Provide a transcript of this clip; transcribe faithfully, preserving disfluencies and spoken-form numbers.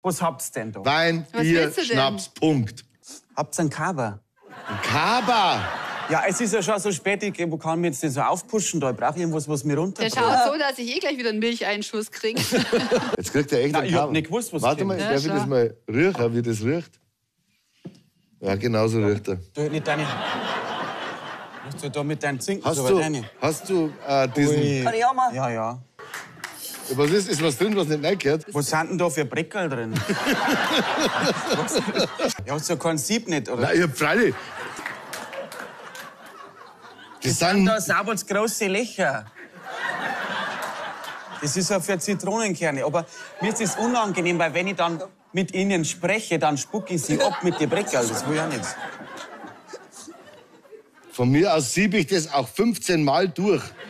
Was habt's denn da? Wein, Was Bier, willst du denn? Schnaps, Punkt. Habt's einen Kaba? Ein Kaba. Ja, es ist ja schon so spät, ich wo kann mich jetzt nicht so aufpushen da. Ich brauche irgendwas, was mir Der runterbringt. schaut so, dass ich eh gleich wieder einen Milcheinschuss kriege. Jetzt kriegt er echt Nein, einen ich hab Kaba. nicht gewusst, was Warte kommt. mal, Ja, darf ich das schau. mal riechen, wie das riecht? Ja, genau so riecht er. Du hätt nicht deine... Musst du da mit deinen Zinken Hast so du, weit rein? hast du äh, diesen... Ui. Kann ich auch mal? Ja, ja. Was ist? Ist was drin, was nicht reingehört? Was sind denn da für Breckerl drin? Was? Ja, hast du ja keinen Sieb nicht, oder? Nein, ich hab freilich. Das sind sind... da sauberts große Löcher. Das ist ja für Zitronenkerne. Aber mir ist das unangenehm, weil wenn ich dann mit ihnen spreche, dann spucke ich sie ab mit den Breckerl. Das will ich auch nicht. Von mir aus siebe ich das auch fünfzehn Mal durch.